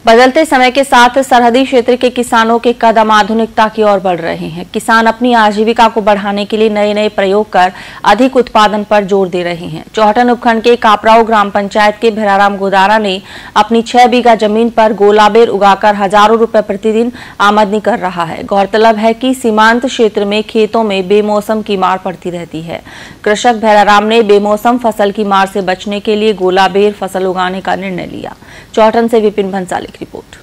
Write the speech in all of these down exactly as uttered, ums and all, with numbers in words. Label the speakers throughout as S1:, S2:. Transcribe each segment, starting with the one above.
S1: बदलते समय के साथ सरहदी क्षेत्र के किसानों के कदम आधुनिकता की ओर बढ़ रहे हैं। किसान अपनी आजीविका को बढ़ाने के लिए नए नए प्रयोग कर अधिक उत्पादन पर जोर दे रहे हैं। चौहटन उपखंड के कापराऊ ग्राम पंचायत के भिराराम गोदारा ने अपनी छह बीघा जमीन पर गोलाबेर उगाकर हजारों रुपए प्रतिदिन आमदनी कर रहा है। गौरतलब है कि सीमांत क्षेत्र में खेतों में बेमौसम की मार पड़ती रहती है। कृषक भिराराम ने बेमौसम फसल की मार से बचने के लिए गोलाबेर फसल उगाने का निर्णय लिया। चौहटन से विपिन भंसाली की रिपोर्ट।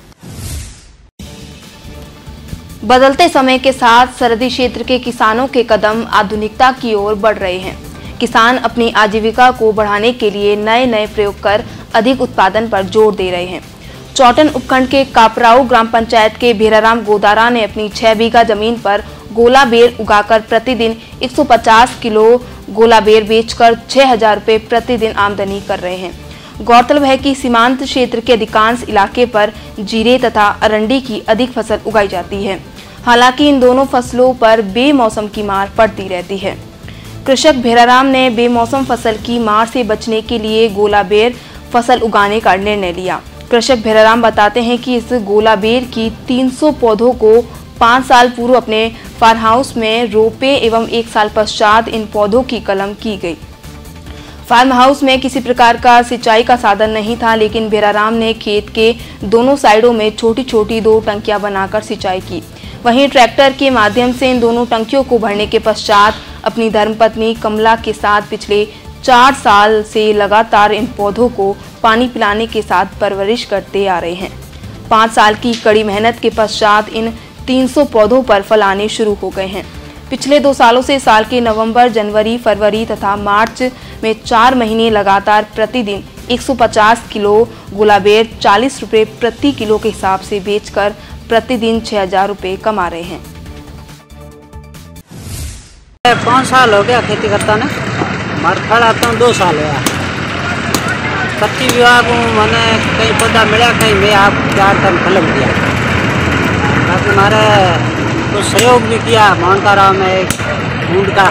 S2: बदलते समय के साथ सरहदी क्षेत्र के किसानों के कदम आधुनिकता की ओर बढ़ रहे हैं। किसान अपनी आजीविका को बढ़ाने के लिए नए नए प्रयोग कर अधिक उत्पादन पर जोर दे रहे हैं। चौहटन उपखंड के कापराऊ ग्राम पंचायत के भिराराम गोदारा ने अपनी छह बीघा जमीन पर गोलाबेर उगाकर प्रतिदिन एक सौ पचास किलो गोलाबेर बेचकर छह हजार रुपये प्रतिदिन आमदनी कर रहे हैं। गौरतलब है कि सीमांत क्षेत्र के अधिकांश इलाके पर जीरे तथा अरंडी की अधिक फसल उगाई जाती है। हालांकि इन दोनों फसलों पर बेमौसम की मार पड़ती रहती है। कृषक भिराराम ने बेमौसम फसल की मार से बचने के लिए गोलाबेर फसल उगाने का निर्णय लिया। कृषक भिराराम बताते हैं कि इस गोलाबेर की तीन सौ पौधों को पाँच साल पूर्व अपने फार्म हाउस में रोपे एवं एक साल पश्चात इन पौधों की कलम की गई। फार्म हाउस में किसी प्रकार का सिंचाई का साधन नहीं था, लेकिन भिराराम ने खेत के दोनों साइडों में छोटी छोटी दो टंकियां बनाकर सिंचाई की। वहीं ट्रैक्टर के माध्यम से इन दोनों टंकियों को भरने के पश्चात अपनी धर्मपत्नी कमला के साथ पिछले चार साल से लगातार इन पौधों को पानी पिलाने के साथ परवरिश करते आ रहे हैं। पाँच साल की कड़ी मेहनत के पश्चात इन तीन सौ पौधों पर फल आने शुरू हो गए हैं। पिछले दो सालों से साल के नवंबर, जनवरी, फरवरी तथा मार्च में चार महीने लगातार प्रतिदिन एक सौ पचास किलो गोलाबेर चालीस रुपये प्रति किलो के हिसाब से बेचकर प्रतिदिन छह हजार रुपये कमा रहे हैं।
S3: पाँच साल हो गया खेती करता ना, मरफड़ आता हूँ दो साल हुआ। पत्ती विभाग मैंने कहीं पौधा मिला, कहीं मैं आप चार टन कलम दिया। बाकी हमारे तो सहयोग भी किया मोहनता राव में एक ढूंढ का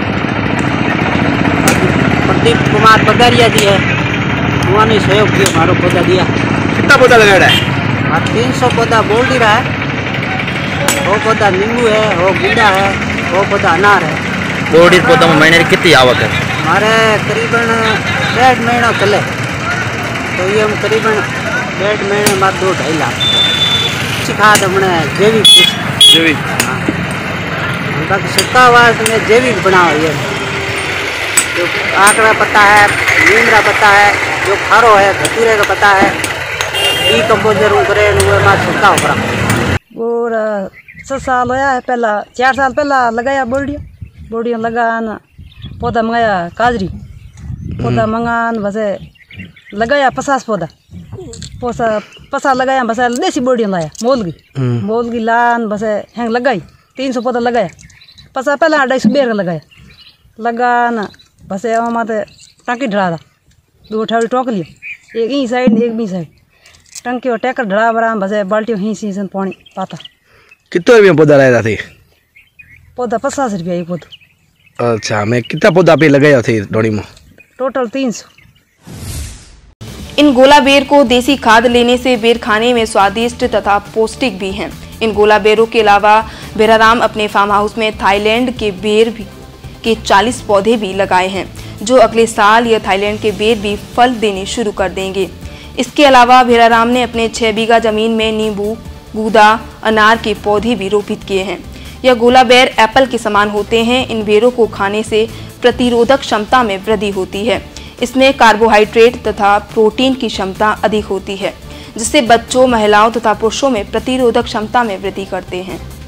S3: प्रदीप कुमार पगारिया जी है, उन्होंने सहयोग किया, हमारा पौधा दिया।
S4: कितना पौधा लगा रहा है?
S3: और तीन सौ पौधा बोल ही रहा है। वो पौधा नींबू है, वो गुंडा है, वो पौधा अनार है।
S4: बोर्ड पौधा में महीने कितनी आवक है?
S3: हमारे करीबन डेढ़ महीना चले तो ये हम करीबन डेढ़ महीने बाद दो ढाई लाख खाद हमने जैविक
S4: जैविक
S3: हाँ बाकी सत्तावास में जैविक बना हुई है। जो आंकड़ा पत्ता है, नीमरा पत्ता है, जो खारो है, धतूरे का पत्ता है, ई कंपोजर करे सत्ता हो
S5: और छः साल होया है। पहला चार साल पहला लगाया बोर्डिया बोर्डिया लगाना पौधा मंगाया काजरी पौधा मंगान बसे लगाया पचास पौधा पोसा पसा लगाया बस देसी बोर्डिया लाया मोलगी मोलगी लान बस हैंग लगाई तीन सौ पौधा लगाया। पसा पहला अढ़ाई सौ बेर का लगाया लगाना बस माते टंकी ढड़ा था दो ठाड़ी टोक लिया, एक ई साइड एक बी साइड टंकी और टैकर ढड़ा बरा बस बाल्टी ही सीजन पानी पाता।
S4: कितने रुपये पौधा लगाया थे?
S5: पौधा पचास रुपया एक पौधा।
S4: अच्छा, मैं कितना पौधा पे लगाया थे डोड़ी में?
S5: टोटल तीन सौ।
S2: इन गोलाबेर को देसी खाद लेने से बेर खाने में स्वादिष्ट तथा पौष्टिक भी हैं। इन गोलाबेरों के अलावा भिराराम अपने फार्म हाउस में थाईलैंड के बेर भी के चालीस पौधे भी लगाए हैं, जो अगले साल यह थाईलैंड के बेर भी फल देने शुरू कर देंगे। इसके अलावा भिराराम ने अपने छह बीघा जमीन में नींबू, गूदा, अनार के पौधे भी रोपित किए हैं। यह गोलाबेर एप्पल के समान होते हैं। इन बेरों को खाने से प्रतिरोधक क्षमता में वृद्धि होती है। इसमें कार्बोहाइड्रेट तथा प्रोटीन की क्षमता अधिक होती है, जिससे बच्चों, महिलाओं तथा पुरुषों में प्रतिरोधक क्षमता में वृद्धि करते हैं।